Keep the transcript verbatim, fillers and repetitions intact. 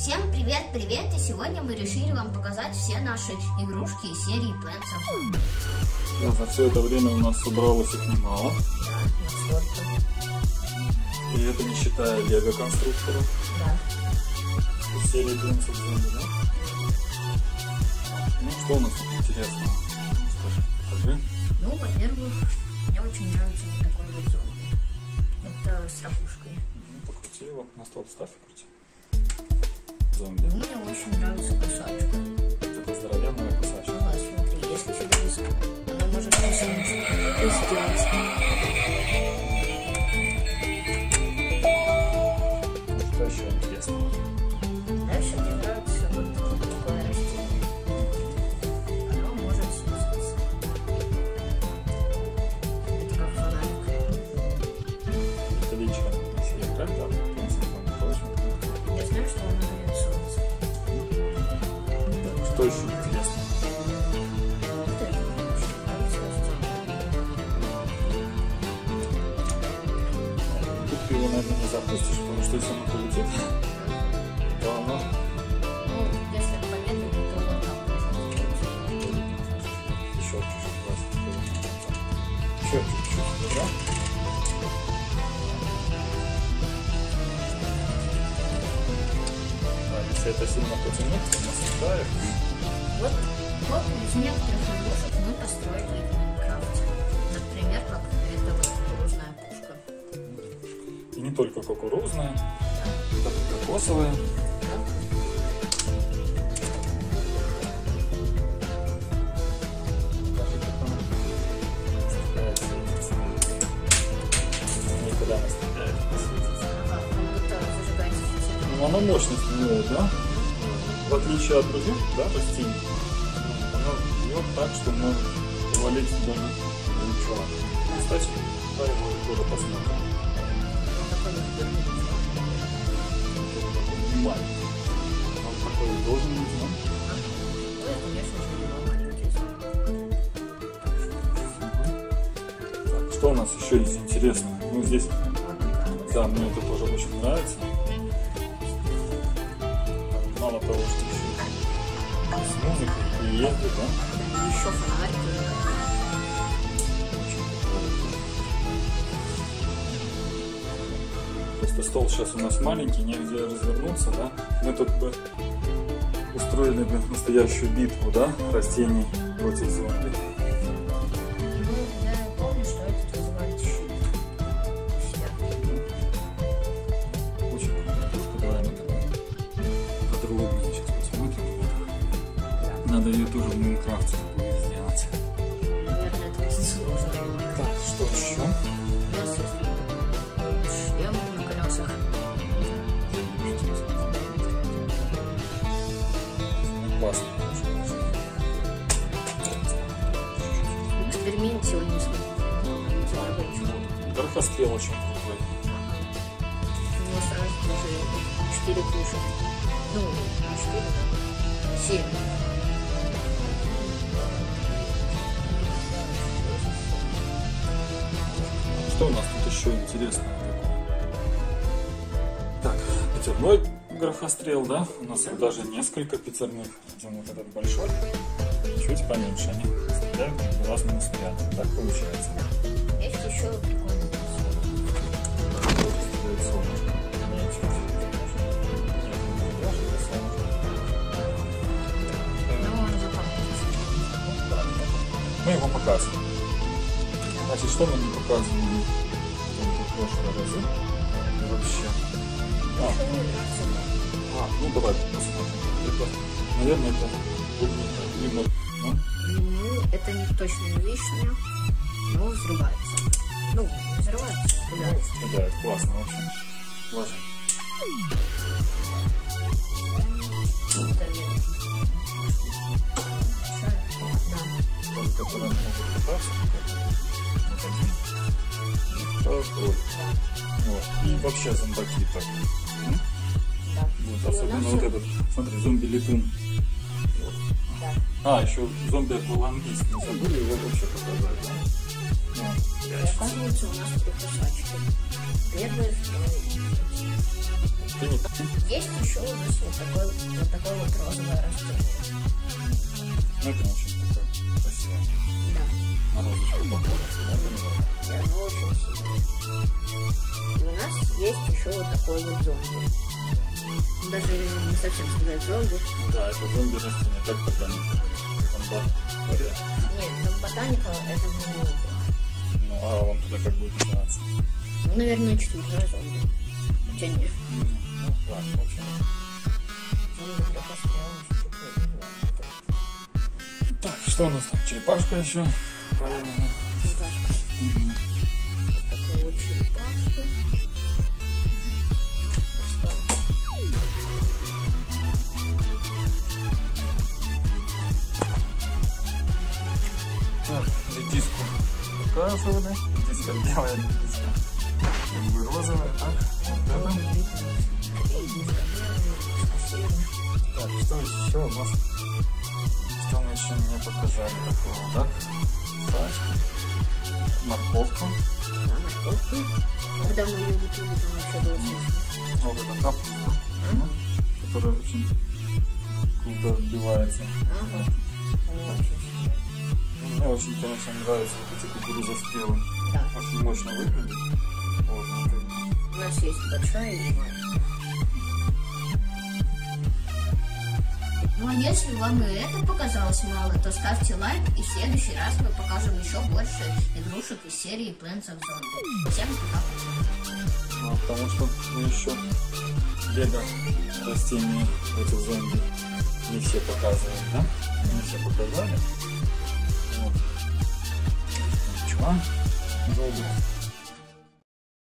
Всем привет-привет! И сегодня мы решили вам показать все наши игрушки из серии Plants. Да, за все это время у нас собралось их немало. Да, и это не считая лего-конструкторов. Да. Из серии Plants of Zombie, да? Ну, что у нас тут интересного? Скажи, покажи. Ну, во-первых, мне очень нравится вот такой вот зомби. Это с ракушкой. Ну, покрути его, на стол ставь и крути. Зомби. Мне очень нравится кусачка. Это здоровенная кусачка. Ага, смотри, если сюда близко, она может сделать. Что еще интересного? Дальше мне нравится вот такое растение. Оно может светиться. Это как фонарик. Это вечером, если играть, да, в принципе, он точно. Я знаю, что оно дает солнце. Что еще интересно? Вот это мне очень нравится растение. Тут ты его, наверное, не запустишь, потому что если оно полетит, то оно... Ну, если помедлить, то вот так можно сделать. Еще чуть-чуть раз. Еще чуть-чуть, да? А если это сильно потянуть, то насыпаешь. Вот, вот из некоторых игрушек мы построили их в Майнкрафте. Например, как это вот кукурузная пушка. И не только кукурузная, даже кокосовая. Никуда не стреляет, не светится. Ага, как будто зажигается фитиль. Ну, она мощность имеет, да? В отличие от других, да, растений, она бьет так, что может повалить даже ничего. Кстати, давай его тоже посмотрим. Он такой не Внимание. Он такой должен быть, да? Ну и, конечно же, его маленький. Так, что у нас еще есть интересного? Ну, здесь, да, мне это тоже очень нравится. Мало того, что еще с музыкой и ездит, да? Еще фонарик. Очень прикольно. Просто стол сейчас у нас маленький, негде развернуться, да? Мы тут бы устроили бы настоящую битву, да? Растений против зомби. Ну, я помню, что этот вызывает щит. Очень крутая штука, давай мы такой подробнее сейчас посмотрим. Надо ее тоже в Майнкрафте будет сделать. Наверное, это очень сложно. Так, что еще? Шлем на колесах. Классно. В эксперименте сегодня смотрел. Горохострел очень крутой. У него сразу уже четыре пушек. Ну, не четыре, да? семь. Что у нас тут еще интересного такое? Так, пятерной графострел, да? У нас их даже несколько пятерных. Один вот этот большой, чуть поменьше. Они стреляют разными снарядами. Так получается. Есть еще прикольный пуск. Стреляет солнышко. Нет, чуть-чуть. Нет, не стреляешь, это солнышко. Ну, он запомнится. Мы его показываем. Значит, что мы не показывали в прошлые разы? И вообще. А, а, ну давай посмотрим. Это, наверное, это клубника. Либо, ну? Ну, это не, точно не вишня, но взрывается. Ну, взрывается, гуляет. Да, это классно, в общем. Ложим. Это лето. Тот, который может кататься. Вот один. Второй. Вот. И вообще зомбаки так. Да. Вот, особенно вот этот, смотри, зомби-летун. Вот. Да. А, еще зомби-аквалангист. Не забыли его вообще показать, да? Ну, И оказывается, у нас три кусачки. Первый, второй и третий. ты не так. Есть еще у нас вот такой вот, такой вот розовое растение. Ну, это очень такое красивое. Да. На розочку похоже. Да, оно очень сильное. И у нас есть еще вот такой вот зомби. Даже не совсем сказать зомби. Да, это зомби растение, как ботаника. Нет, там ботаника это не зомби. Ну, а он туда как будет называться? Ну, наверное, четвертое зомби. Хотя нет. Ну, ладно, в общем. Зомби для пострела. Так, что у нас там? Черепашка еще. Правильно. Угу. Такой вот черепашка. Так, редиску показывали. Редиска белая, редиска как бы розовая, так? Вот это. Так, что еще у нас? Что мы еще не показали такого, так? Сачки. Морковку. Да, морковку. Когда мы ее выпили, там еще было смешно. Вот это капуста, которая очень круто отбивается. Ага. Она очень сильная. Мне очень, конечно, нравятся вот эти кукурузоспелы. Да. Очень мощно выглядит. Вот, вот. У нас есть большая и маленькая. Ну а если вам и это показалось мало, то ставьте лайк, и в следующий раз мы покажем еще больше игрушек из серии Plants of Zombie. Всем пока! Ну, потому что мы еще лего растений этих зомби не все показываем, да? Не все показали. Вот. Ничего. Зомби.